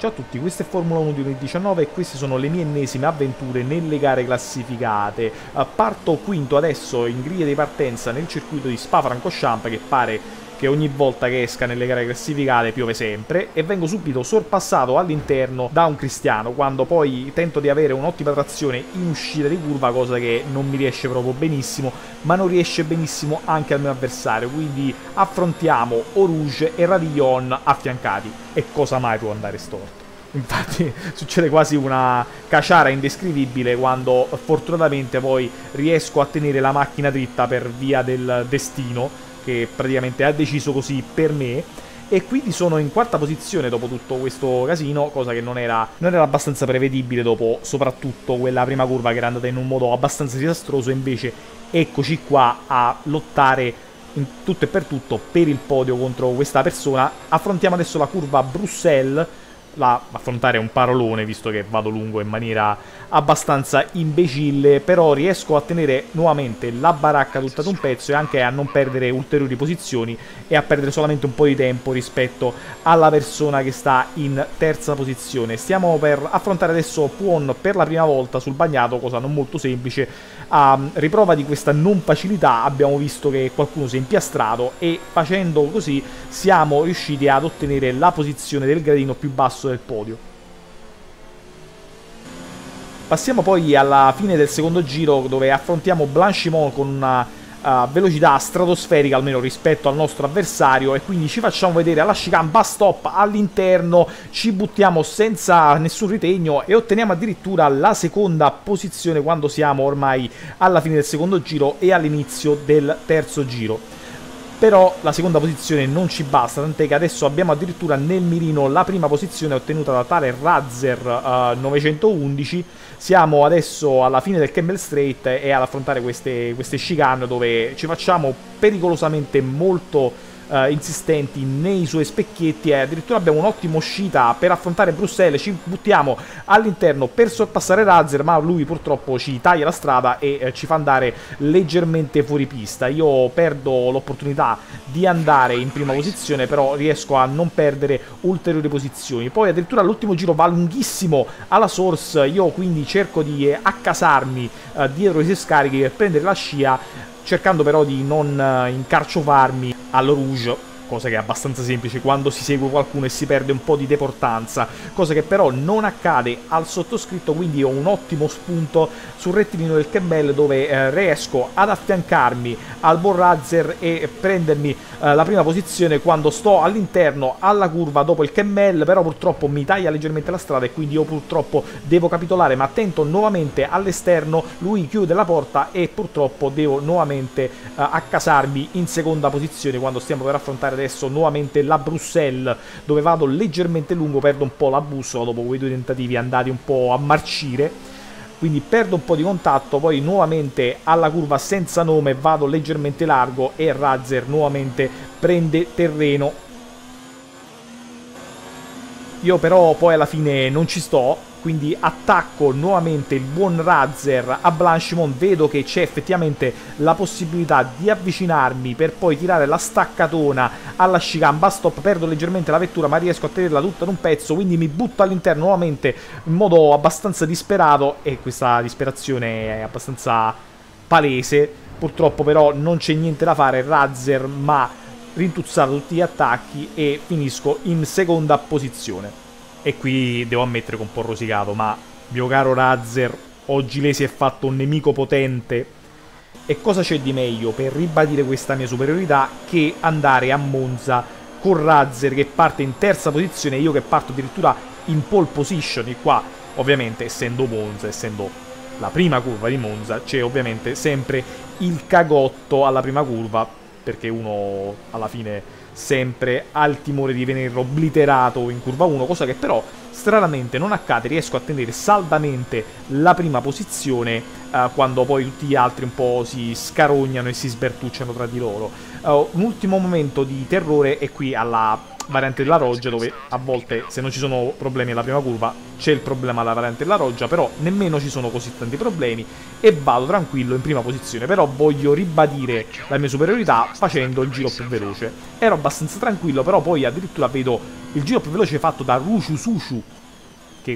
Ciao a tutti, questa è Formula 1 2019 e queste sono le mie ennesime avventure nelle gare classificate. Parto quinto adesso in griglia di partenza nel circuito di Spa-Francorchamps, che pare che ogni volta che esca nelle gare classificate piove sempre, e vengo subito sorpassato all'interno da un Cristiano, quando poi tento di avere un'ottima trazione in uscita di curva, cosa che non mi riesce proprio benissimo, ma non riesce benissimo anche al mio avversario, quindi affrontiamo Orouge e Radillon affiancati, e cosa mai può andare storto? Infatti succede quasi una caciara indescrivibile quando fortunatamente poi riesco a tenere la macchina dritta per via del destino, che praticamente ha deciso così per me, e quindi sono in quarta posizione dopo tutto questo casino, cosa che non era abbastanza prevedibile dopo soprattutto quella prima curva che era andata in un modo abbastanza disastroso. Invece eccoci qua a lottare in tutto e per tutto per il podio contro questa persona. Affrontiamo adesso la curva Bruxelles. Affrontare un parolone, visto che vado lungo in maniera abbastanza imbecille, però riesco a tenere nuovamente la baracca tutta ad un pezzo e anche a non perdere ulteriori posizioni e a perdere solamente un po' di tempo rispetto alla persona che sta in terza posizione. Stiamo per affrontare adesso Puon per la prima volta sul bagnato, cosa non molto semplice. A riprova di questa non facilità abbiamo visto che qualcuno si è impiastrato e facendo così siamo riusciti ad ottenere la posizione del gradino più basso del podio. Passiamo poi alla fine del secondo giro, dove affrontiamo Blanchimont con una velocità stratosferica almeno rispetto al nostro avversario, e quindi ci facciamo vedere alla chicane bus stop all'interno, ci buttiamo senza nessun ritegno e otteniamo addirittura la seconda posizione quando siamo ormai alla fine del secondo giro e all'inizio del terzo giro. Però la seconda posizione non ci basta, tant'è che adesso abbiamo addirittura nel mirino la prima posizione ottenuta da tale Razzer 911. Siamo adesso alla fine del Campbell Straight e ad affrontare queste chicane dove ci facciamo pericolosamente molto insistenti nei suoi specchietti, e addirittura abbiamo un'ottima uscita per affrontare Bruxelles. Ci buttiamo all'interno per sorpassare Razzer, ma lui purtroppo ci taglia la strada e ci fa andare leggermente fuori pista. Io perdo l'opportunità di andare in prima posizione, però riesco a non perdere ulteriori posizioni. Poi addirittura l'ultimo giro va lunghissimo alla Source, io quindi cerco di accasarmi dietro i scarichi per prendere la scia, cercando però di non incarciofarmi all'Orouge, cosa che è abbastanza semplice quando si segue qualcuno e si perde un po' di deportanza, cosa che però non accade al sottoscritto. Quindi ho un ottimo spunto sul rettilineo del Campbell, dove riesco ad affiancarmi al buon Razzer e prendermi la prima posizione quando sto all'interno alla curva dopo il Campbell. Però purtroppo mi taglia leggermente la strada e quindi io purtroppo devo capitolare, ma tento nuovamente all'esterno, lui chiude la porta e purtroppo devo nuovamente accasarmi in seconda posizione quando stiamo per affrontare adesso nuovamente la Bruxelles, dove vado leggermente lungo, perdo un po' la bussola dopo quei due tentativi andati un po' a marcire, quindi perdo un po' di contatto. Poi nuovamente alla curva senza nome vado leggermente largo e Razzer nuovamente prende terreno. Io però poi alla fine non ci sto, quindi attacco nuovamente il buon Razzer a Blanchimont. Vedo che c'è effettivamente la possibilità di avvicinarmi per poi tirare la staccatona alla chicane bus stop. Perdo leggermente la vettura, ma riesco a tenerla tutta ad un pezzo, quindi mi butto all'interno nuovamente in modo abbastanza disperato, e questa disperazione è abbastanza palese. Purtroppo però non c'è niente da fare, Razzer ma rintuzzato tutti gli attacchi e finisco in seconda posizione. E qui devo ammettere che ho un po' rosicato, ma mio caro Razzer, oggi lei si è fatto un nemico potente, e cosa c'è di meglio per ribadire questa mia superiorità che andare a Monza con Razzer che parte in terza posizione e io che parto addirittura in pole position. E qua ovviamente, essendo Monza, essendo la prima curva di Monza, c'è ovviamente sempre il cagotto alla prima curva, perché uno alla fine sempre ha il timore di venire obliterato in curva 1, cosa che però stranamente non accade. Riesco a tenere saldamente la prima posizione quando poi tutti gli altri un po' si scarognano e si sbertucciano tra di loro. Un ultimo momento di terrore è qui alla variante della Roggia, dove a volte se non ci sono problemi alla prima curva c'è il problema alla variante della Roggia, però nemmeno ci sono così tanti problemi e vado tranquillo in prima posizione. Però voglio ribadire la mia superiorità facendo il giro più veloce. Ero abbastanza tranquillo, però poi addirittura vedo il giro più veloce fatto da Rushu Sushu, che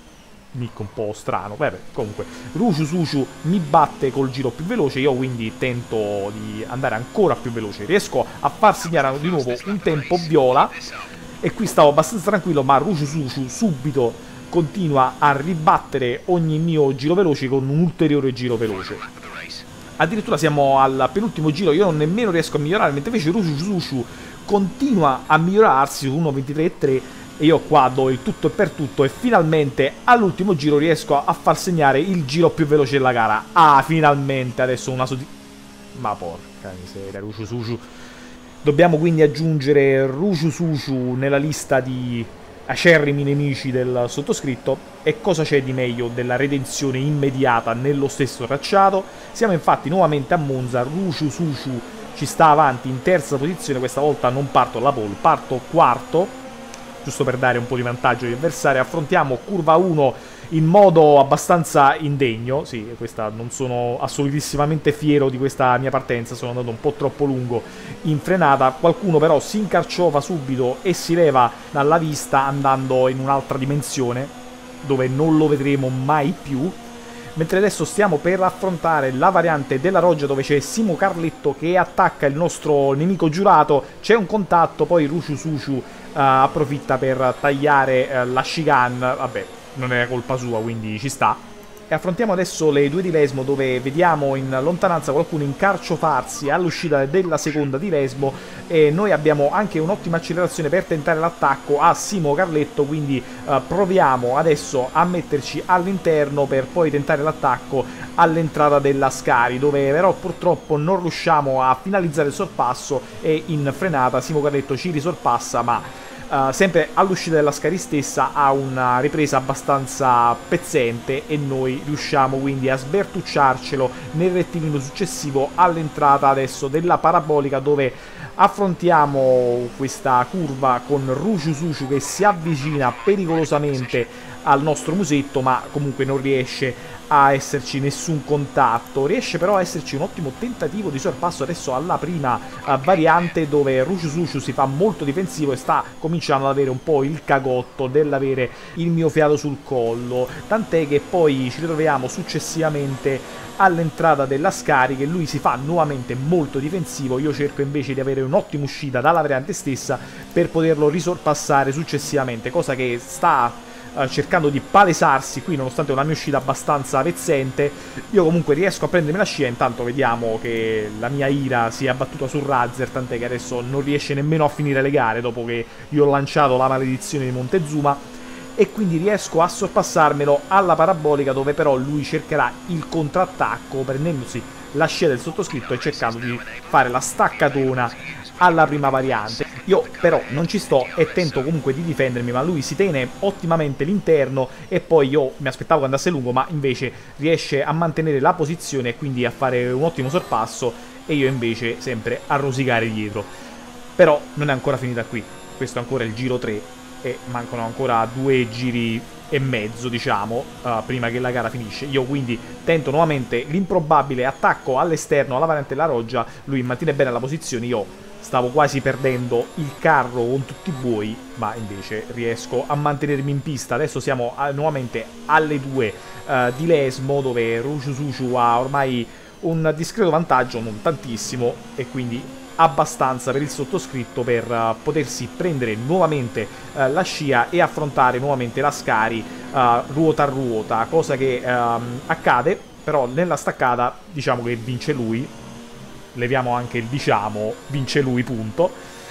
nick un po' strano, vabbè, comunque Rushu Sushu mi batte col giro più veloce, io quindi tento di andare ancora più veloce, riesco a far segnare di nuovo un tempo viola e qui stavo abbastanza tranquillo, ma Rushu Sushu subito continua a ribattere ogni mio giro veloce con un ulteriore giro veloce. Addirittura siamo al penultimo giro, io non nemmeno riesco a migliorare, mentre invece Rushu Sushu continua a migliorarsi su 1.23.3 e io qua do il tutto e per tutto e finalmente all'ultimo giro riesco a far segnare il giro più veloce della gara. Ah, finalmente, adesso una ma porca miseria, Rushu Sushu. Dobbiamo quindi aggiungere Rushu Sushu nella lista di acerrimi nemici del sottoscritto. E cosa c'è di meglio della redenzione immediata nello stesso tracciato? Siamo infatti nuovamente a Monza, Rushu Sushu ci sta avanti in terza posizione, questa volta non parto alla pole, parto quarto, giusto per dare un po' di vantaggio agli avversari. Affrontiamo curva 1 in modo abbastanza indegno, sì, questa non sono assolutissimamente fiero di questa mia partenza, sono andato un po' troppo lungo in frenata, qualcuno però si incarciova subito e si leva dalla vista andando in un'altra dimensione, dove non lo vedremo mai più. Mentre adesso stiamo per affrontare la variante della Roggia, dove c'è Simo Carletto che attacca il nostro nemico giurato, c'è un contatto, poi Rushu Sushu approfitta per tagliare la chicane, vabbè, non è colpa sua, quindi ci sta. E affrontiamo adesso le due di Lesmo, dove vediamo in lontananza qualcuno incarciofarsi all'uscita della seconda di Lesmo e noi abbiamo anche un'ottima accelerazione per tentare l'attacco a Simo Carletto, quindi proviamo adesso a metterci all'interno per poi tentare l'attacco all'entrata della Scari, dove però purtroppo non riusciamo a finalizzare il sorpasso e in frenata Simo Carletto ci risorpassa, ma sempre all'uscita della Scari stessa ha una ripresa abbastanza pezzente e noi riusciamo quindi a sbertucciarcelo nel rettilineo successivo all'entrata adesso della parabolica, dove affrontiamo questa curva con Rushu Sushu che si avvicina pericolosamente al nostro musetto, ma comunque non riesce a esserci nessun contatto. Riesce però a esserci un ottimo tentativo di sorpasso adesso alla prima variante, dove Rushu Sushu si fa molto difensivo e sta cominciando ad avere un po' il cagotto dell'avere il mio fiato sul collo, tant'è che poi ci ritroviamo successivamente all'entrata della Scari che lui si fa nuovamente molto difensivo. Io cerco invece di avere un'ottima uscita dalla variante stessa per poterlo risorpassare successivamente, cosa che sta cercando di palesarsi qui nonostante una mia uscita abbastanza pezzente. Io comunque riesco a prendermi la scia, intanto vediamo che la mia ira si è abbattuta su Razer, tant'è che adesso non riesce nemmeno a finire le gare dopo che io ho lanciato la maledizione di Montezuma, e quindi riesco a sorpassarmelo alla parabolica, dove però lui cercherà il contrattacco prendendosi la scia del sottoscritto e cercando di fare la staccatona alla prima variante. Io però non ci sto e tento comunque di difendermi, ma lui si tiene ottimamente l'interno e poi io mi aspettavo che andasse lungo, ma invece riesce a mantenere la posizione e quindi a fare un ottimo sorpasso, e io invece sempre a rosicare dietro. Però non è ancora finita qui, questo è ancora il giro 3 e mancano ancora 2 giri e mezzo, diciamo, prima che la gara finisce. Io quindi tento nuovamente l'improbabile attacco all'esterno alla variante della Roggia, lui mantiene bene la posizione, io stavo quasi perdendo il carro con tutti i buoi, ma invece riesco a mantenermi in pista. Adesso siamo nuovamente alle 2 di Lesmo, dove Rushu Sushu ha ormai un discreto vantaggio, non tantissimo, e quindi abbastanza per il sottoscritto per potersi prendere nuovamente la scia e affrontare nuovamente la Scari ruota a ruota, cosa che accade, però nella staccata diciamo che vince lui. Leviamo anche il diciamo, vince lui, punto.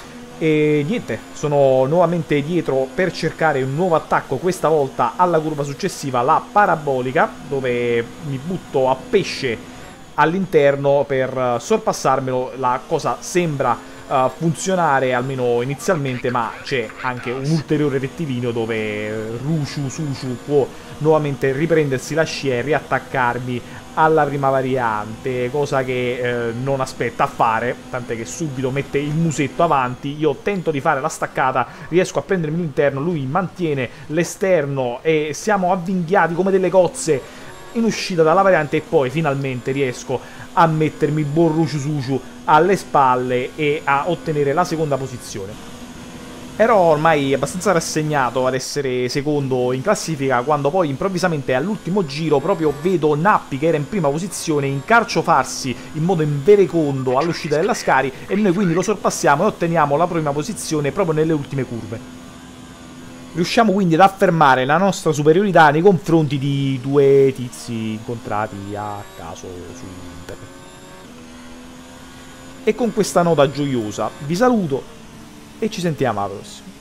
E niente, sono nuovamente dietro per cercare un nuovo attacco, questa volta alla curva successiva, la parabolica, dove mi butto a pesce all'interno per sorpassarmelo. La cosa sembra funzionare, almeno inizialmente, ma c'è anche un ulteriore rettilineo dove Rushu Sushu può nuovamente riprendersi la scia e riattaccarmi alla prima variante, cosa che non aspetta a fare, tant'è che subito mette il musetto avanti. Io tento di fare la staccata, riesco a prendermi l'interno, lui mantiene l'esterno e siamo avvinghiati come delle cozze in uscita dalla variante, e poi finalmente riesco a mettermi il buon Rushu alle spalle e a ottenere la seconda posizione. Ero ormai abbastanza rassegnato ad essere secondo in classifica, quando poi improvvisamente all'ultimo giro proprio vedo Nappi, che era in prima posizione, incarciofarsi in modo inverecondo all'uscita della Scari, e noi quindi lo sorpassiamo e otteniamo la prima posizione proprio nelle ultime curve. Riusciamo quindi ad affermare la nostra superiorità nei confronti di due tizi incontrati a caso su internet. E con questa nota gioiosa vi saluto e ci sentiamo alla prossima.